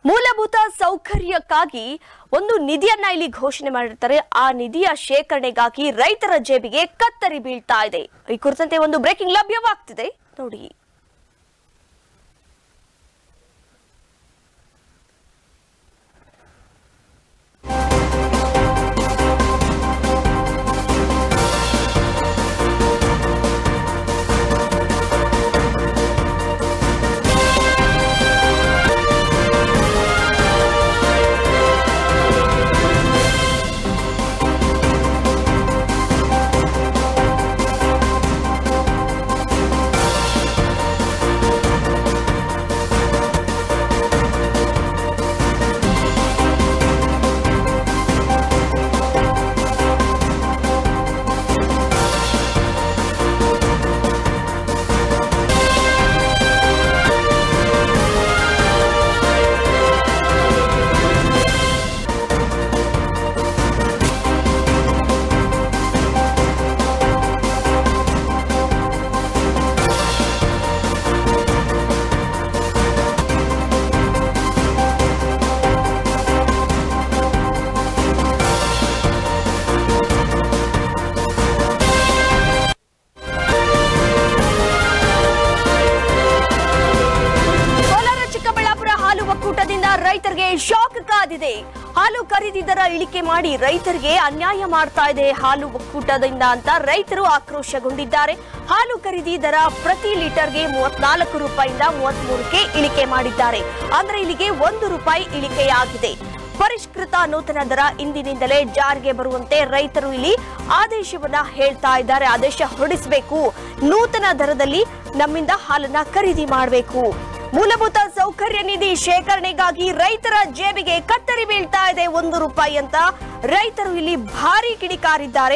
ಮೂಲಭೂತ ಸೌಕರ್ಯಕ್ಕಾಗಿ ಒಂದು ನಿಧಿಯನ್ನ ಇಲ್ಲಿ ಘೋಷಣೆ ಮಾಡಿರ್ತಾರೆ. ಆ ನಿಧಿಯ ಶೇಖರಣೆಗಾಗಿ ರೈತರ ಜೇಬಿಗೆ ಕತ್ತರಿ ಬೀಳ್ತಾ ಇದೆ. ಈ ಕುರಿತಂತೆ ಒಂದು ಬ್ರೇಕಿಂಗ್ ಲಭ್ಯವಾಗ್ತಿದೆ ನೋಡಿ. ರೈತರಿಗೆ ಶಾಕ್ ಕಾದಿದೆ. ಹಾಲು ಖರೀದಿ ದರ ಇಳಿಕೆ ಮಾಡಿ ರೈತರಿಗೆ ಅನ್ಯಾಯ ಮಾಡ್ತಾ ಇದೆ ಹಾಲು ಒಕ್ಕೂಟದಿಂದ ಅಂತ ರೈತರು ಆಕ್ರೋಶಗೊಂಡಿದ್ದಾರೆ. ಹಾಲು ಖರೀದಿ ದರ ಪ್ರತಿ ಲೀಟರ್ಗೆ 34 ರೂಪಾಯಿಂದ 33ಕ್ಕೆ ಇಳಿಕೆ ಮಾಡಿದ್ದಾರೆ. ಅಂದ್ರೆ ಇಲ್ಲಿಗೆ 1 ರೂಪಾಯಿ ಇಳಿಕೆಯಾಗಿದೆ. ಪರಿಷ್ಕೃತ ನೂತನ ದರ ಇಂದಿನಿಂದಲೇ ಜಾರಿಗೆ ಬರುವಂತೆ ರೈತರು ಇಲ್ಲಿ ಆದೇಶವನ್ನ ಹೇಳ್ತಾ ಇದ್ದಾರೆ. ಆದೇಶ ಹೊರಡಿಸಬೇಕು, ನೂತನ ದರದಲ್ಲಿ ನಮ್ಮಿಂದ ಹಾಲನ್ನ ಖರೀದಿ ಮಾಡಬೇಕು. ಮೂಲಭೂತ ಸೌಕರ್ಯ ನಿಧಿ ಶೇಖರಣೆಗಾಗಿ ರೈತರ ಜೇಬಿಗೆ ಕತ್ತರಿ ಬೀಳ್ತಾ ಇದೆ 1 ರೂಪಾಯಿ ಅಂತ ರೈತರು ಇಲ್ಲಿ ಭಾರಿ ಕಿಡಿಕಾರಿದ್ದಾರೆ.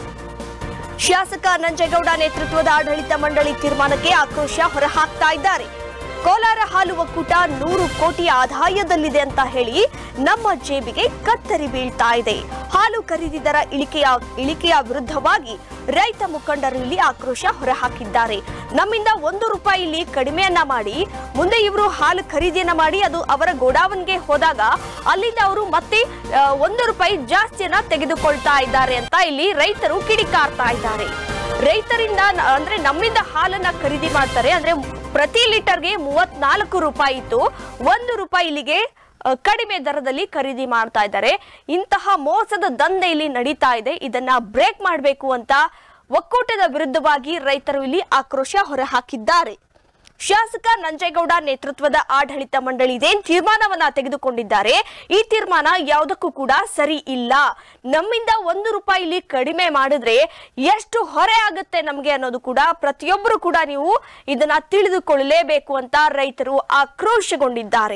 ಶಾಸಕ ನಂಜೇಗೌಡ ನೇತೃತ್ವದ ಆಡಳಿತ ಮಂಡಳಿ ತೀರ್ಮಾನಕ್ಕೆ ಆಕ್ರೋಶ ಹೊರಹಾಕ್ತಾ ಇದ್ದಾರೆ. ಕೋಲಾರ ಹಾಲು ಒಕ್ಕೂಟ 100 ಕೋಟಿ ಆದಾಯದಲ್ಲಿದೆ ಅಂತ ಹೇಳಿ ನಮ್ಮ ಜೇಬಿಗೆ ಕತ್ತರಿ ಬೀಳ್ತಾ ಇದೆ. ಹಾಲು ಖರೀದಿ ದರ ಇಳಿಕೆಯ ವಿರುದ್ಧವಾಗಿ ರೈತ ಮುಖಂಡರು ಇಲ್ಲಿ ಆಕ್ರೋಶ ಹೊರಹಾಕಿದ್ದಾರೆ. ನಮ್ಮಿಂದ 1 ರೂಪಾಯಿ ಇಲ್ಲಿ ಕಡಿಮೆಯನ್ನ ಮಾಡಿ ಮುಂದೆ ಇವರು ಹಾಲು ಖರೀದಿಯನ್ನ ಮಾಡಿ ಅದು ಅವರ ಗೋಡಾವನ್ಗೆ ಹೋದಾಗ ಅಲ್ಲಿಂದ ಅವರು ಮತ್ತೆ 1 ರೂಪಾಯಿ ಜಾಸ್ತಿಯನ್ನ ತೆಗೆದುಕೊಳ್ತಾ ಇದ್ದಾರೆ ಅಂತ ಇಲ್ಲಿ ರೈತರು ಕಿಡಿಕಾರ್ತಾ ಇದ್ದಾರೆ. ರೈತರಿಂದ ಅಂದ್ರೆ ನಮ್ಮಿಂದ ಹಾಲನ್ನ ಖರೀದಿ ಮಾಡ್ತಾರೆ. ಅಂದ್ರೆ ಪ್ರತಿ ಲೀಟರ್ಗೆ 34 ರೂಪಾಯಿ ಇತ್ತು, 1 ರೂಪಾಯಿ ಇಲ್ಲಿಗೆ ಕಡಿಮೆ ದರದಲ್ಲಿ ಖರೀದಿ ಮಾಡ್ತಾ ಇದ್ದಾರೆ. ಇಂತಹ ಮೋಸದ ದಂಧೆ ಇಲ್ಲಿ ನಡೀತಾ ಇದೆ. ಇದನ್ನ ಬ್ರೇಕ್ ಮಾಡಬೇಕು ಅಂತ ಒಕ್ಕೂಟದ ವಿರುದ್ಧವಾಗಿ ರೈತರು ಇಲ್ಲಿ ಆಕ್ರೋಶ ಹೊರಹಾಕಿದ್ದಾರೆ. ಶಾಸಕ ನಂಜೇಗೌಡ ನೇತೃತ್ವದ ಆಡಳಿತ ಮಂಡಳಿ ಇದೇನ್ ತೀರ್ಮಾನವನ್ನ ತೆಗೆದುಕೊಂಡಿದ್ದಾರೆ, ಈ ತೀರ್ಮಾನ ಯಾವುದಕ್ಕೂ ಕೂಡ ಸರಿ ಇಲ್ಲ. ನಮ್ಮಿಂದ 1 ರೂಪಾಯಿ ಇಲ್ಲಿ ಕಡಿಮೆ ಮಾಡಿದ್ರೆ ಎಷ್ಟು ಹೊರೆ ಆಗುತ್ತೆ ನಮ್ಗೆ ಅನ್ನೋದು ಕೂಡ ಪ್ರತಿಯೊಬ್ಬರು ಕೂಡ ನೀವು ಇದನ್ನ ತಿಳಿದುಕೊಳ್ಳಲೇಬೇಕು ಅಂತ ರೈತರು ಆಕ್ರೋಶಗೊಂಡಿದ್ದಾರೆ.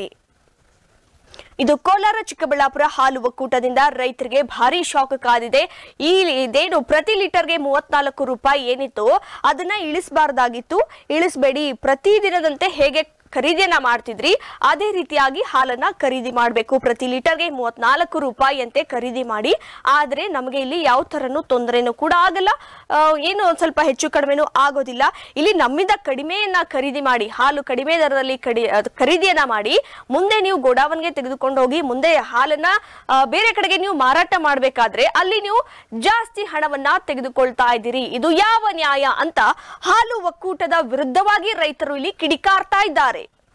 ಇದು ಕೋಲಾರ ಚಿಕ್ಕಬಳ್ಳಾಪುರ ಹಾಲು ಒಕ್ಕೂಟದಿಂದ ರೈತರಿಗೆ ಭಾರಿ ಶಾಕ್ ಕಾದಿದೆ. ಇದೇನು ಪ್ರತಿ ಲೀಟರ್ಗೆ 34 ರೂಪಾಯಿ ಏನಿತ್ತು ಅದನ್ನ ಇಳಿಸಬಾರ್ದಾಗಿತ್ತು, ಇಳಿಸಬೇಡಿ, ಪ್ರತಿ ದಿನದಂತೆ ಹೇಗೆ ಖರೀದಿಯನ್ನ ಮಾಡ್ತಿದ್ರಿ ಅದೇ ರೀತಿಯಾಗಿ ಹಾಲನ್ನ ಖರೀದಿ ಮಾಡಬೇಕು. ಪ್ರತಿ ಲೀಟರ್ಗೆ 34 ರೂಪಾಯಿ ಅಂತೆ ಖರೀದಿ ಮಾಡಿ. ಆದ್ರೆ ನಮಗೆ ಇಲ್ಲಿ ಯಾವ ತರನು ತೊಂದರೆನೂ ಕೂಡ ಆಗಲ್ಲ, ಏನು ಸ್ವಲ್ಪ ಹೆಚ್ಚು ಕಡಿಮೆನೂ ಆಗೋದಿಲ್ಲ. ಇಲ್ಲಿ ನಮ್ಮಿಂದ ಕಡಿಮೆಯನ್ನ ಖರೀದಿ ಮಾಡಿ, ಹಾಲು ಕಡಿಮೆ ದರದಲ್ಲಿ ಖರೀದಿಯನ್ನ ಮಾಡಿ ಮುಂದೆ ನೀವು ಗೋಡಾವನ್ಗೆ ತೆಗೆದುಕೊಂಡು ಹೋಗಿ ಮುಂದೆ ಹಾಲನ್ನ ಬೇರೆ ಕಡೆಗೆ ನೀವು ಮಾರಾಟ ಮಾಡಬೇಕಾದ್ರೆ ಅಲ್ಲಿ ನೀವು ಜಾಸ್ತಿ ಹಣವನ್ನ ತೆಗೆದುಕೊಳ್ತಾ ಇದ್ದೀರಿ. ಇದು ಯಾವ ನ್ಯಾಯ ಅಂತ ಹಾಲು ಒಕ್ಕೂಟದ ವಿರುದ್ಧವಾಗಿ ರೈತರು ಇಲ್ಲಿ ಕಿಡಿಕಾರ್ತಾ ಇದ್ದಾರೆ.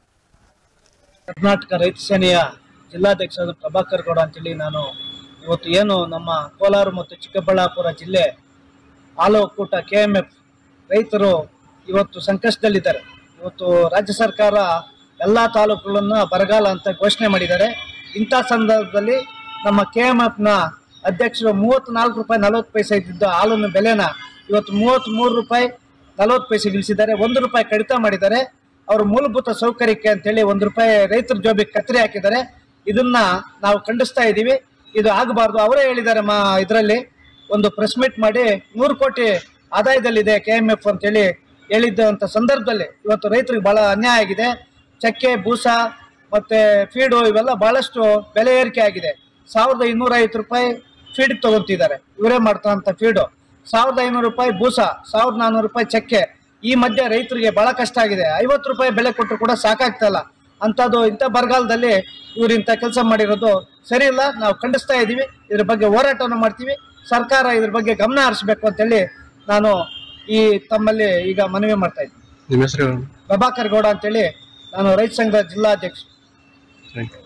ಕರ್ನಾಟಕ ರೈತ ಸೇನೆಯ ಜಿಲ್ಲಾಧ್ಯಕ್ಷ ಪ್ರಭಾಕರ್ ಗೌಡ ಅಂತೇಳಿ ನಾನು ಇವತ್ತು ಏನು ನಮ್ಮ ಕೋಲಾರ ಮತ್ತು ಚಿಕ್ಕಬಳ್ಳಾಪುರ ಜಿಲ್ಲೆ ಹಾಲು ಒಕ್ಕೂಟ KMF ರೈತರು ಇವತ್ತು ಸಂಕಷ್ಟದಲ್ಲಿದ್ದಾರೆ. ಇವತ್ತು ರಾಜ್ಯ ಸರ್ಕಾರ ಎಲ್ಲ ತಾಲೂಕುಗಳನ್ನ ಬರಗಾಲ ಅಂತ ಘೋಷಣೆ ಮಾಡಿದ್ದಾರೆ. ಇಂಥ ಸಂದರ್ಭದಲ್ಲಿ ನಮ್ಮ KMFನ ಅಧ್ಯಕ್ಷರು 34 ರೂಪಾಯಿ 40 ಪೈಸೆ ಇದ್ದಿದ್ದ ಹಾಲಿನ ಬೆಲೆನ ಇವತ್ತು 33 ರೂಪಾಯಿ 40 ಪೈಸೆಗೆ ಇಳಿಸಿದ್ದಾರೆ. 1 ರೂಪಾಯಿ ಕಡಿತ ಮಾಡಿದ್ದಾರೆ. ಅವರು ಮೂಲಭೂತ ಸೌಕರ್ಯಕ್ಕೆ ಅಂತೇಳಿ 1 ರೂಪಾಯಿ ರೈತರ ಜೋಬಿಗೆ ಕತ್ತರಿ ಹಾಕಿದ್ದಾರೆ. ಇದನ್ನ ನಾವು ಖಂಡಿಸ್ತಾ ಇದ್ದೀವಿ. ಇದು ಆಗಬಾರ್ದು. ಅವರೇ ಹೇಳಿದ್ದಾರೆ ಇದರಲ್ಲಿ ಒಂದು ಪ್ರೆಸ್ ಮೀಟ್ ಮಾಡಿ 100 ಕೋಟಿ ಆದಾಯದಲ್ಲಿದೆ KMF ಅಂತೇಳಿ ಹೇಳಿದ್ದಂಥ ಸಂದರ್ಭದಲ್ಲಿ ಇವತ್ತು ರೈತರಿಗೆ ಬಹಳ ಅನ್ಯಾಯ ಆಗಿದೆ. ಚಕ್ಕೆ, ಬೂಸ ಮತ್ತೆ ಫೀಡು ಇವೆಲ್ಲ ಬಹಳಷ್ಟು ಬೆಲೆ ಏರಿಕೆ ಆಗಿದೆ. 1250 ರೂಪಾಯಿ ಫೀಡ್ ತಗೊಂತಿದ್ದಾರೆ ಇವರೇ ಮಾಡ್ತಾರಂತ ಫೀಡು, 1500 ರೂಪಾಯಿ ಬೂಸ, 1400 ರೂಪಾಯಿ ಚಕ್ಕೆ. ಈ ಮಧ್ಯೆ ರೈತರಿಗೆ ಬಹಳ ಕಷ್ಟ ಆಗಿದೆ. 50 ರೂಪಾಯಿ ಬೆಲೆ ಕೊಟ್ಟರು ಕೂಡ ಸಾಕಾಗ್ತಾ ಇಲ್ಲ. ಅಂಥದ್ದು ಇಂಥ ಬರಗಾಲದಲ್ಲಿ ಇವ್ರು ಇಂಥ ಕೆಲಸ ಮಾಡಿರೋದು ಸರಿ ಇಲ್ಲ. ನಾವು ಖಂಡಿಸ್ತಾ ಇದ್ದೀವಿ. ಇದ್ರ ಬಗ್ಗೆ ಹೋರಾಟವನ್ನು ಮಾಡ್ತೀವಿ. ಸರ್ಕಾರ ಇದ್ರ ಬಗ್ಗೆ ಗಮನ ಹರಿಸಬೇಕು ಅಂತೇಳಿ ನಾನು ತಮ್ಮಲ್ಲಿ ಈಗ ಮನವಿ ಮಾಡ್ತಾ ಇದ್ದೀನಿ. ನಿಮ್ಮ ಹೆಸರು? ಪ್ರಭಾಕರ್ ಗೌಡ ಅಂತೇಳಿ, ನಾನು ರೈತ ಸಂಘದ ಜಿಲ್ಲಾಧ್ಯಕ್ಷ.